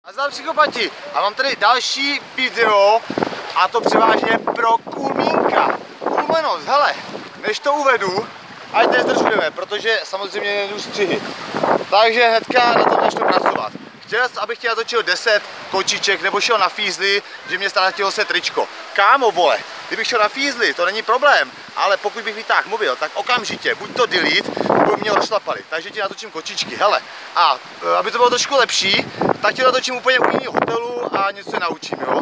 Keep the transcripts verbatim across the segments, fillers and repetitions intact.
Nazdar psychopati, a mám tady další video a to převážně pro Kulmínka. Kulmenos, hele, než to uvedu, ať nezdržujeme, protože samozřejmě nejdu střihy. Takže hnedka na tom začnu pracovat. Chtěl, abych ti natočil deset kočiček nebo šel na fízli, že mě ztratilo se tričko. Kámo vole, kdybych šel na fízli, to není problém, ale pokud bych vytáhl mobil, tak okamžitě, buď to delete, nebo mě rozšlapali. Takže ti natočím kočičky, hele. A aby to bylo trošku lepší, tak ti natočím úplně u jiného hotelu a něco se naučím, jo.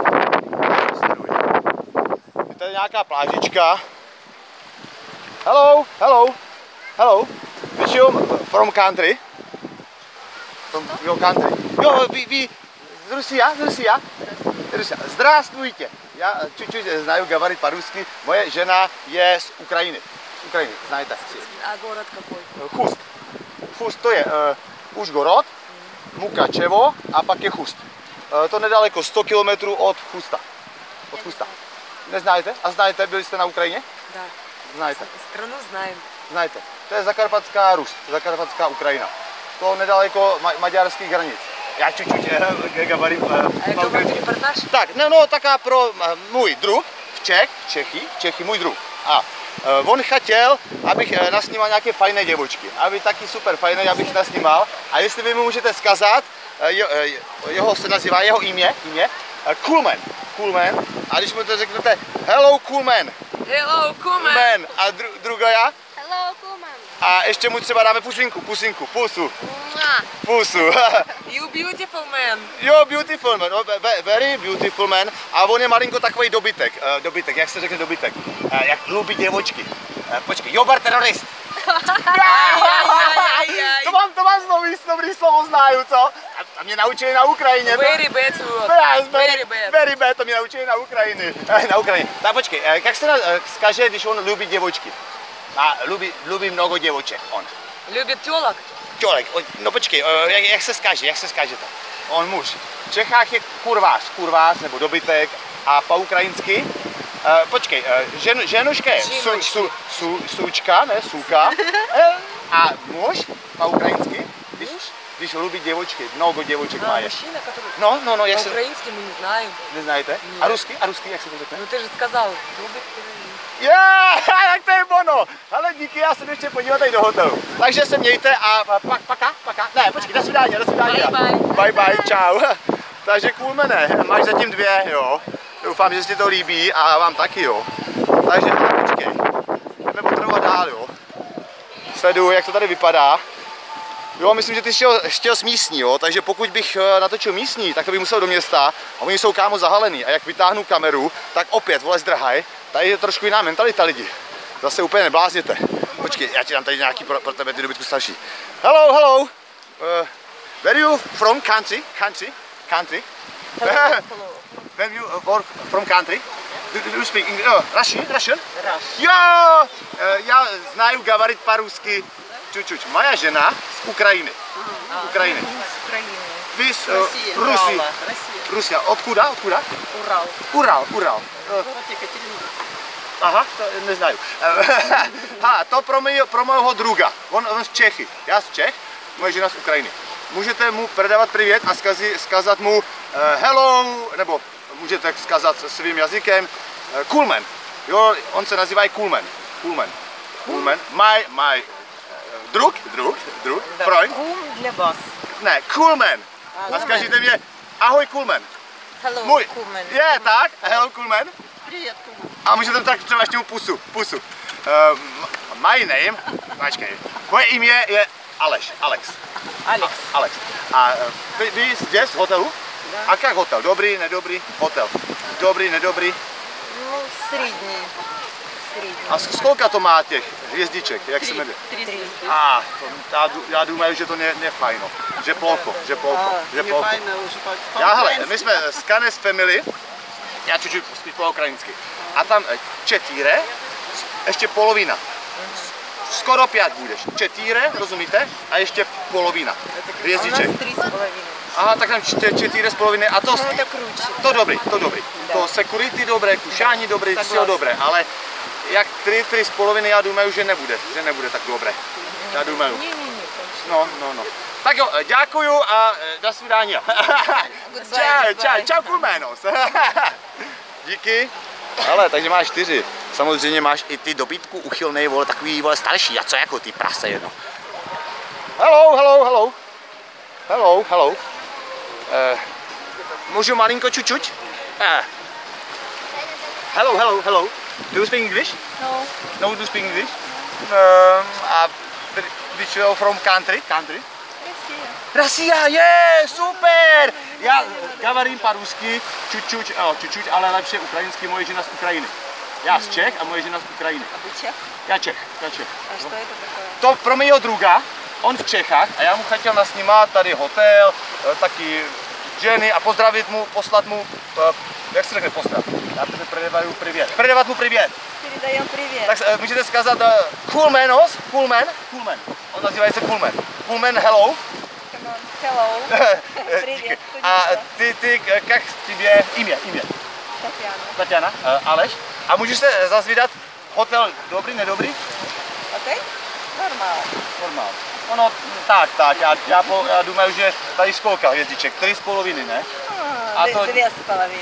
Je tady nějaká plážička. Hello, hello, hello. Vyšel from country. From your country. Jo, vy, vy, z Rusia, z Rusia. Rusia. Здравствуйте. Já čуть-čуть znaju говорить по-русски. Moje žena je z Ukrajiny. Z Ukrajiny, знаете? А город какой? Chust. Chust to je uh, Užhorod, Mukačevo a pak je Chust. Uh, to nedaleko sto kilometrů od Chusta. Od Chusta. Neznáte? A znáte, byli jste na Ukrajině? Да. Знаете? Страну знаем. Знаете. To je Zakarpatská Rus, Zakarpatská Ukrajina. To nedaleko ma maďarských hranic. Já čуть-čuť eh, gabarím. A jak to bude reportáž? Tak, no, no, taká pro eh, můj druh, Čech, Čechy, Čechy, můj druh. A eh, on chtěl, abych eh, nasnímal nějaké fajné děvočky. Aby taky super fajné, abych nasnímal. A jestli vy mu můžete zkazat, eh, je, eh, jeho se nazývá, jeho jmě, jmě eh, Coolman. Coolman. A když mu to řeknete, hello Coolman. Hello, Kuman. Man. A dru, druga Hello, Kuman. a ještě mu třeba dáme pusinku, pusinku, pusu, pusu. You beautiful man. Jo, beautiful man, no, very beautiful man. A on je malinko takový dobytek, uh, dobytek, jak se řekne dobytek, uh, jak lubí děvočky. Uh, počkej, jobar terorist. Aj, aj, aj, aj. To mám, to mám znový, dobrý slovo znáju, co? A, a mě naučili na Ukrajině. To... Very bad word. Yes, very, Very bad. very bad, to mě naučili na Ukrajině. Na Ukrajině. Tak počkej, uh, jak se na, uh, zkaže, když on lubí děvočky? A lubí, lubí mnoho děvoček, on. Любит тёлок? Tělek, no počkej, jak, jak se zkáže, jak se zkáže to? On muž. V Čechách je kurvář, kurvář nebo dobytek a po ukrajinsky, uh, počkej, uh, žen, ženuška je su, su, su, sučka, ne, suka, a muž po ukrajinsky, když, když lubí děvočky, mnoho děvoček má А, je. мужчина, который... No, no, no, jak se, По-украински мы не знаем. neznajíte? A rusky, a rusky, jak se to řekne? Ну ты же сказал, любит террорист. Yeah, tak to je ono. Hele, díky, já se jdu ještě podívat tady do hotelu. Takže se mějte a pak, paka, paka. Ne, počkej, do svidání, do svidání. Bye, bye. Bye, bye, čau. Takže Kulmene, máš zatím dvě, jo. Doufám, že si to líbí a vám taky, jo. Takže, hele, počkej, jdeme potřebovat dál, jo. Sleduju, jak to tady vypadá. Jo, myslím, že ty jsi chtěl, chtěl s místní, jo, takže pokud bych natočil místní, tak to bych musel do města a oni jsou kámo zahalený a jak vytáhnu kameru, tak opět, vole, zdrhaj. Tady je trošku jiná mentalita lidi. Zase úplně neblázněte. Počkej, já ti dám tady nějaký pro, pro tebe ty dobytku starší. Hello, hello. Uh, where you from country? Country? Country? Hello, hello. Where you uh, from country? Do, do you speak English? Oh, Russian? Russian? Rush. Jo! Uh, já znaju говорить по-русски. Čučuč. Moja žena z Ukrajiny. А, Ukrajiny. С Украины. Vy z uh, Россия. Rusy. Урала. Россия. Rusia. Odkuda? Odkuda? Урал. Ural, Ural. Uh, Город Екатеринбург. Aha, to neznaju. Ha, to pro, mě, pro mého druga. On, on z Čechy. Já z Čech, moje žena z Ukrajiny. Můžete mu předávat privět a zkazi, zkazat mu uh, hello, nebo můžete zkazat svým jazykem uh, Coolman. Jo, on se nazývá Coolman. Coolman. Coolman. My, my uh, drug, drug, drug, Freund. Кум для вас. Ne, Coolman. A zkažíte mě, ahoj Coolman. Hello, Můj. Kuman. Je, tak, hello Coolman. Привет, Куман. A můžete tak třeba ještě mu pusu, pusu. Uh, my name, počkej, moje jméno je Aleš, Alex. Алекс. Alex. A uh, vy, vy jste z hotelu? Да. A jak hotel? Dobrý, nedobrý? Hotel. Dobrý, nedobrý? Ну, средний. Средний. A z kolika to má těch hvězdiček, jak se jmenuje? Три звезды. A, to, já, dů- já думаю, že to ne, ne fajno. Že polko, že polko, že polko. Já, hele, my jsme z Canes Family, já čuču spíš po ukrajinsky. A tam eh, četíre, ještě polovina. Skoro pět budeš. Četíre, rozumíte? A ještě polovina. А у Hvězdiček. нас три с половиной. Aha, tak tam čtyři, čtyři z poloviny a to, Ну, это круче. to dobrý, to dobrý. To security dobré, kušání dobré, Согласна. všechno dobré, ale jak tři, tři z poloviny já думаю, že nebude, že nebude tak dobré. Já думаю. Не-не-не, конечно. No, no, no. Tak jo, děkuju a do svídání. Čau, čau, čau, Kulmenos. Díky. Ale, takže máš čtyři. Samozřejmě máš i ty dobytku uchylnej, vole, takový, vole, starší. A co jako ty prase jedno? Hello, hello, hello. Hello, hello. Uh, můžu malinko čučuť? Uh. Hello, hello, hello. Do you speak English? No. No, do you speak English? Um, a which you from country? Country? Russia, je, super! Já gavarím по-русски, čučuť, oh, čučuť, ale lepší ukrajinsky, moje žena z Ukrajiny. Já z Čech a moje žena z Ukrajiny. А вы чех? Já Čech, já Čech. А что это такое? To pro mého druga, on v Čechách a já mu chtěl nasnímat tady hotel, taky ženy a pozdravit mu, poslat mu, jak se řekne pozdrav? Já tebe předávám privět. Předávat mu privět. Передаем привет. Tak můžete zkazat Kulmenos, Kulmen, Kulmen. On nazývá se Kulmen. Kulmen, hello. Come on. Hello. Привет. A ty, ty, jak tě jmě, jmě? Татьяна. Tatiana, Aleš. A můžeš se zase vydat hotel dobrý, nedobrý? Окей? Нормально. Normál. Ono, tak, tak, já, já, po, já думаю, že tady skolka hvězdiček, tři z poloviny, ne? А, А две, то- две с половиной.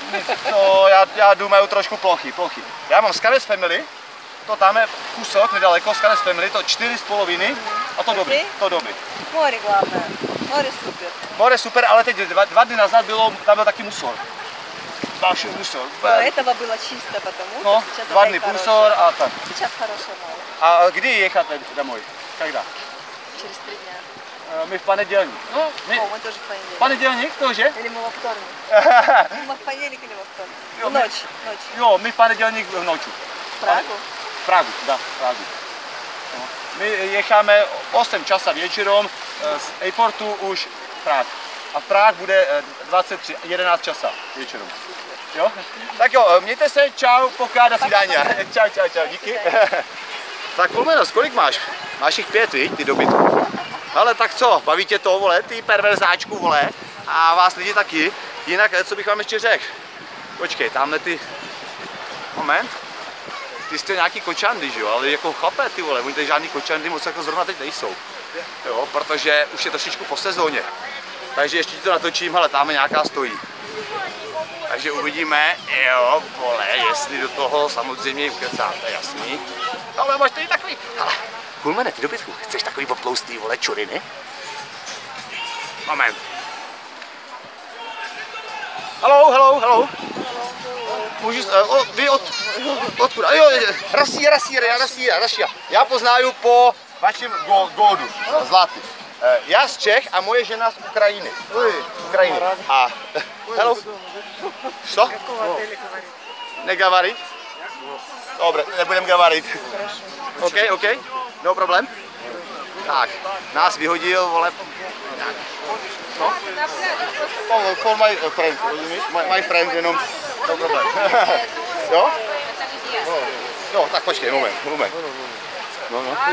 To já, já думаю trošku plochy, plochy. Já mám Skanes Family, to tam je kusok nedaleko, Skanes Family, to čtyři z poloviny a to dobrý, to dobrý. Море главное. Море супер. More super, ale teď dva, dva dny nazad bylo, tam byl taky musor. Další musor. До этого было чисто, потому No, что сейчас dva опять dny хорошее. musor a tak. Сейчас хорошее море. A kdy jechat domů? Когда? Через три дня. My v понедельник. No, my, О, мы тоже в понедельник. понедельник, tože? Или мы во вторник. Мы в понедельник или во вторник? Jo, В my- ночь. Ночь. Jo, my v понедельник v noci. В Прагу. V Pragu, da, v Pragu. No. My jecháme osm časa večerom z airportu už v Prah. A v Prah bude dvacet tři, jedenáct časa večerom. Jo? Tak jo, mějte se, čau, poká, do svídání. Čau, čau, čau, díky. Tak Kulmenos, kolik máš? Máš jich pět, viď, ty dobytku. Ale tak co, baví tě to, vole, ty perverzáčku, vole, a vás lidi taky. Jinak, co bych vám ještě řekl? Počkej, tamhle ty... Moment. Ty jste nějaký kočandy, že jo, ale jako chlapé, ty vole, oni tady žádný kočandy moc jako zrovna teď nejsou. Jo, protože už je trošičku po sezóně. Takže ještě ti to natočím, ale tam nějaká stojí. Takže uvidíme, jo, vole, jestli do toho samozřejmě ukecáte, jasný. Ale máš tady takový, hele, Kulmene, ty dobytku, chceš takový poploustý, vole, čuriny? Moment. Hello, hello, hello. Můžu, uh, o, vy od, odkud? Jo, Russia, Russia, Russia, Russia. Já poznáju po vašem go, gódu, zlatý. Uh, já z Čech a moje žena z Ukrajiny. Z Ukrajiny. A, hello. Co? Negavarit? Dobre, nebudem gavarit. OK, OK, no problém. Tak, nás vyhodil, vole, nějak. No? For, for my friend, rozumíš? My, my friend, jenom, no problém. Jo? No, no, tak počkej, moment, moment. No, no.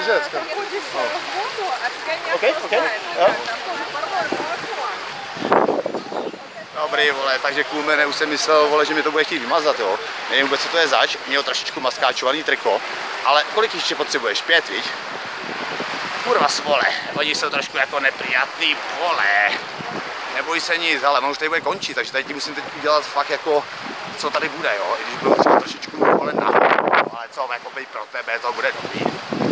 OK, OK, jo. Dobrý, vole, takže Kulmene už jsem myslel, vole, že mi to bude chtít vymazat, jo. Nevím vůbec, co to je zač, měl trošičku maskáčovaný triko, ale kolik ještě potřebuješ? Pět, viď? Kurva svole, oni jsou trošku jako neprijatný, vole. Neboj se nic, ale on už tady bude končit, takže tady ti musím teď udělat fakt jako, co tady bude, jo. I když bylo třeba trošičku, vole, nahoru, ale co, jako být pro tebe, to bude dobrý.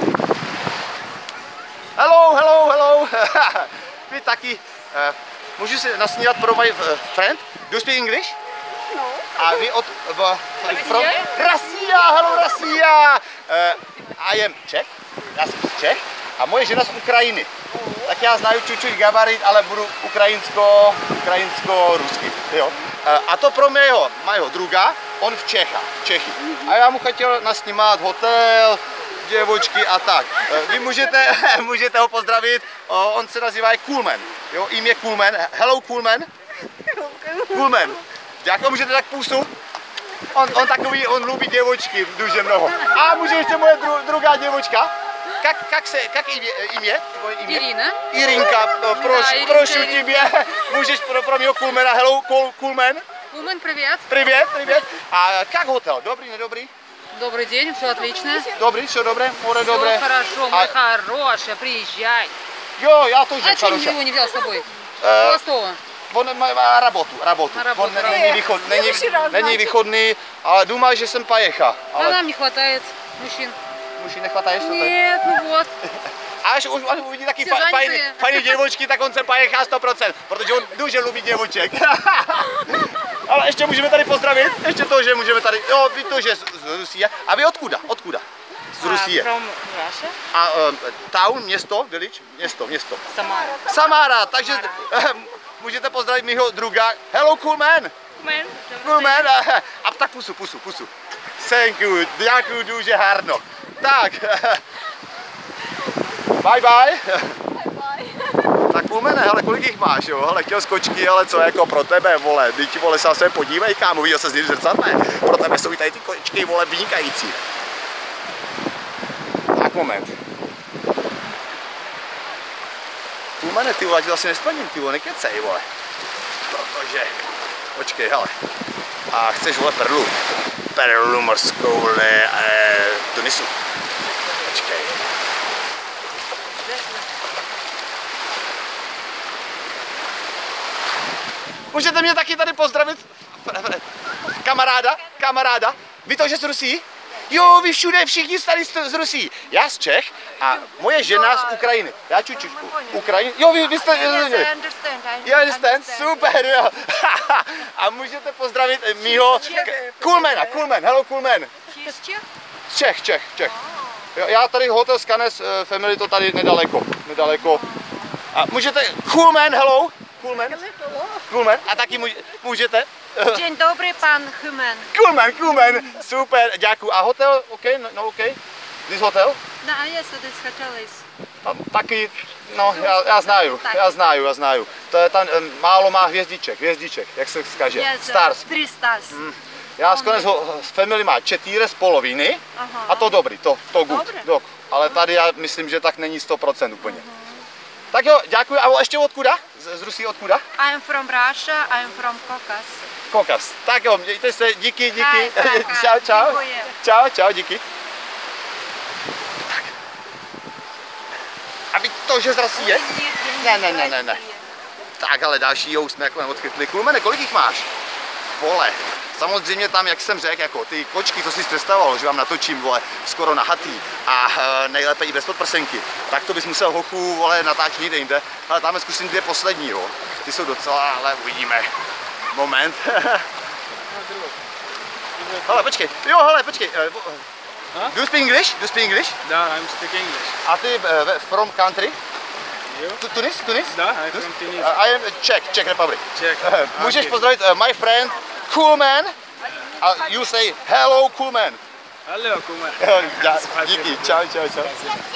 Hello, hello, hello. Vy taky. Uh, můžu si nasnívat pro my uh, friend? Do you speak English? No. A vy od... Uh, from Russia, hello Russia. Uh, I am Czech, já jsem z Čech a moje žena z Ukrajiny. Tak já znaju čučuť gabarit, ale budu ukrajinsko, ukrajinsko-rusky, jo. Uh, a to pro mého, mého druga, on v Čechách, Čechy. A já mu chtěl nasnímat hotel, děvočky a tak. Vy můžete, můžete ho pozdravit, on se nazývá Kulmen, jo, jim je Kulmen. Hello Kulmen. Kulmen. Jak můžete tak působ? On, on takový, on lubí děvočky duže mnoho. A může ještě moje dru, druhá děvočka? Jak, jak se, jak jim je? Irina. Irinka, proš, Да, Иринка, prošu Иринка. tebe, můžeš pro, pro mého Kulmena, hello Kul, Kulmen. Кулмен, привет. Привет, привет. A jak hotel, dobrý, nedobrý? Добрый день, все отлично. Dobrý, все dobré, more Все dobré. хорошо, А- мой хороший, приезжай. Jo, já to А že, что Karoša. его не взял с собой? Eh, Холостого. On má, má rabotu, rabotu. Na rabotu, On ne- rabotu. není, východ, není, Už raz není značí. východný, ale důmá, že jsem pajecha. А Ale нам не хватает мужчин. muži nechvatáš to tak? Нет, ну вот. A až už on uvidí taky Jsi fa- fajný, zaňkuje. fajný děvočky, tak on se pajechá sto procent, protože on duže lubí děvoček. Ale ještě můžeme tady pozdravit, ještě to, že můžeme tady, jo, vy to, že z, z Rusie. A vy odkuda, odkuda? Z Rusie. From Russia? A um, town, město, village, město, město. Самара. Samara, takže můžete pozdravit mýho druga. Hello, cool man. Man. Cool man. A tak pusu, pusu, pusu. Thank you, děkuji duže harno. Tak. Bye bye. Tak půlmene, hele, kolik jich máš, jo? Hele, chtěl skočky, ale co jako pro tebe, vole, teď vole, se se podívej, kámo, viděl se z v zrcadle. Pro tebe jsou i tady ty kočky, vole, vynikající. Tak moment. Půlmene, ty vole, ti asi nesplním, ty vole, nekecej, vole. Protože, počkej, hele. A chceš, vole, perlu. Perlu morskou, vole, eh, Tunisu. Počkej. Můžete mě taky tady pozdravit, kamaráda, kamaráda. Vy to, že z Rusí? Jo, vy všude, všichni tady z Rusí. Já z Čech a moje žena z Ukrajiny. Já čučučku. Ukrajiny. Jo, vy, vy jste... Yes, I understand. I You understand? Super, jo. A můžete pozdravit mýho... Coolmana, Coolman, hello Coolman. She's Czech? Čech, Čech, Čech. Jo, já tady hotel Skanes Family, to tady nedaleko, nedaleko. A můžete... Coolman, hello. Coolman. Coolman. A taky můžete... Dzień dobry, pan Hyman. Coolman, Coolman, super, děkuji. A hotel, OK, no, no OK. This hotel? No, yes, this hotel is... A taky, no, já, já znaju, já znaju, já znaju. To je tam, em, málo má hvězdiček, hvězdiček, jak se skaže. Yes, Stars. Three stars. Mm. Já skonec ho, z family má čtyři z poloviny Aha. a to dobrý, to, to good. Dobré. Dok. Ale tady já myslím, že tak není sto procent úplně. Tak jo, děkuji. A ještě odkuda? Z, z Rusí odkuda? I am from Russia, I am from Caucasus. Kokas. Tak jo, mějte se, díky, díky. Hi, hi, hi. Čau, čau. Děkuji. Čau, čau, díky. Tak. A vy to, že z Rusie? Ne, ne, ne, ne, ne. Tak, ale další jo, už jsme jako neodchytli. Kulmene, kolik jich máš? Vole, samozřejmě tam, jak jsem řekl, jako ty kočky, co jsi představoval, že vám natočím, vole, skoro nahatý a e, nejlépe i bez podprsenky, tak to bys musel hochu, vole, natáčet někde jinde. Ale tam zkusím dvě poslední, jo. Ty jsou docela, ale uvidíme. Moment. Hele, počkej. Jo, hele, počkej. Uh, do you speak English? Do you speak English? Da, I'm speaking English. A ty uh, from country? You? Tu- Tunis? Tunis? Da, I'm from Tunisia. Uh, I am Czech, Czech Republic. Czech. Můžeš Okay. pozdravit uh, my friend Coolman. A you say hello Coolman. Hello, Kumar. Já- Díky, čau, čau, čau.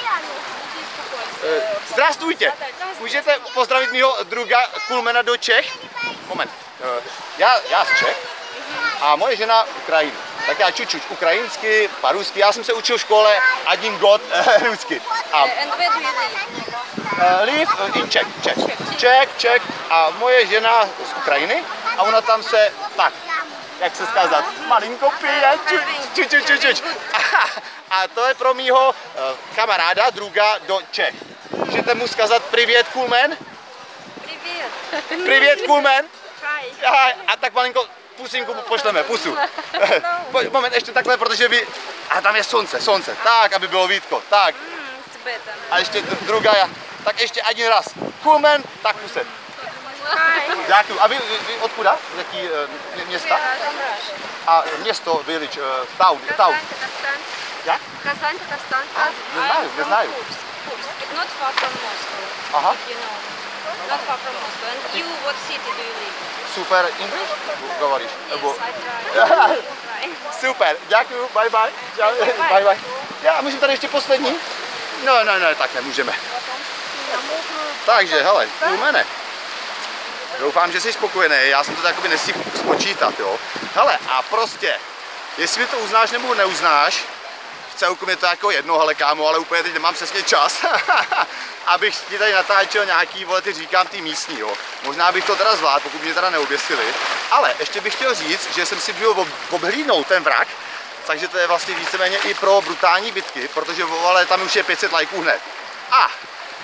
Eh, Zdravstvujte. Můžete pozdravit mýho druga Coolmana do Čech? Moment. Eh, Já, já z Čech a moje žena Ukrajina. Tak já čučuč ukrajinsky, parusky. Já jsem se učil v škole один год rusky. A And where do you live? Uh, live uh, in Czech, Czech, Czech, Czech a moje žena z Ukrajiny a ona tam se, tak, jak se skázat, malinko pije, čuč, čuč, čuč, čuč, čuč. A to je pro mýho uh, kamaráda, druga do Čech. Můžete mu skázat privět, Coolman? Привет. Privět, Coolman? Hi. A, a tak malinko pusinku mu pošleme, pusu. Po- Moment, ještě takhle, protože vy, a tam je slunce, slunce, tak, aby bylo vítko, tak. Mm, it's better. A ještě dru- druga já. Tak ještě jeden raz. Coolman, tak puse. Hi. Děkuji. A vy, vy, vy odkuda? Z jaký uh, města? from Russia. A město, village, uh, town, town. Казань, Jak? Казань, Татарстан. не знаю, не знаю. Kursk. Not far from Moscow. Aha, You know. Not far from Moscow. And you, what city do you live? super English говоришь? Yes, Nebo- I try. Super, děkuji, bye bye. Čau, bye bye. Já můžu tady ještě poslední? No, no, no, tak nemůžeme. Takže, hele, Coolmane. Doufám, že jsi spokojený, já jsem to takoby nestihl spočítat, jo. Hele, a prostě, jestli mi to uznáš nebo neuznáš, v celku mi to jako jedno, hele kámo, ale úplně teď nemám přesně čas, abych ti tady natáčel nějaký, vole, ty říkám, ty místní, jo. Možná bych to teda zvládl, pokud mě teda neoběsili, ale ještě bych chtěl říct, že jsem si byl ob- obhlídnout ten vrak, takže to je vlastně víceméně i pro brutální bitky, protože, vole, tam už je pět set lajků hned. A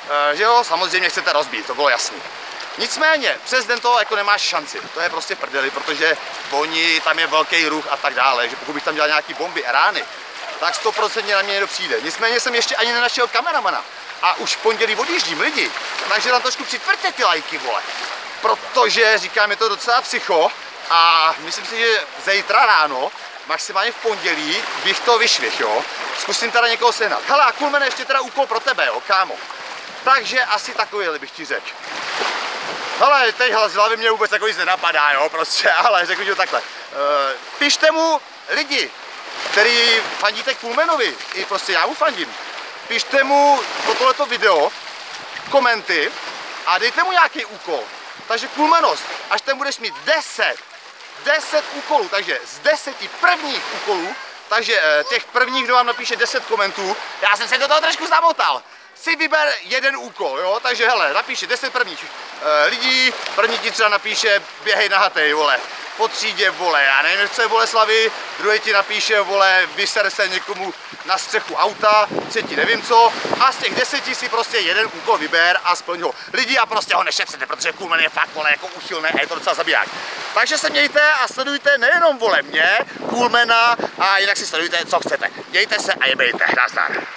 že jo, samozřejmě chcete rozbít, to bylo jasný. Nicméně, přes den to jako nemáš šanci, to je prostě prdeli, protože oni, tam je velký ruch a tak dále, že pokud bych tam dělal nějaký bomby a rány, tak sto procent na mě někdo přijde. Nicméně jsem ještě ani nenašel kameramana a už v pondělí odjíždím lidi, takže tam trošku přitvrďte ty lajky, vole. Protože říkám, je to docela psycho a myslím si, že zítra ráno, maximálně v pondělí, bych to vyšvihl, jo. Zkusím teda někoho sehnat. Hele, a Kulmene, ještě teda úkol pro tebe, jo, kámo. Takže asi takovýhle bych ti řekl. Hele, teď z hlavy mě vůbec takový nenapadá, jo, prostě, ale řeknu ti to takhle. E, pište mu lidi, který fandíte Kulmenovi, i prostě já mu fandím. Pište mu po tohleto video komenty a dejte mu nějaký úkol. Takže Kulmenos, až ten budeš mít deset, deset úkolů, takže z deseti prvních úkolů, takže e, těch prvních, kdo vám napíše deset komentů, já jsem se do toho trošku zamotal. Si vyber jeden úkol, jo, takže hele, napíše deset prvních e, lidí, první ti třeba napíše běhej na hatej, vole, po třídě, vole, já nevím, co je Boleslavy, druhý ti napíše, vole, vyser se někomu na střechu auta, třetí nevím co, a z těch deseti si prostě jeden úkol vyber a splň ho. Lidi a prostě ho nešetřete, protože Kulmen je fakt, vole, jako uchylné a je to docela zabiják. Takže se mějte a sledujte nejenom, vole, mě, Kulmena, a jinak si sledujte, co chcete. Mějte se a jebejte, nazdar.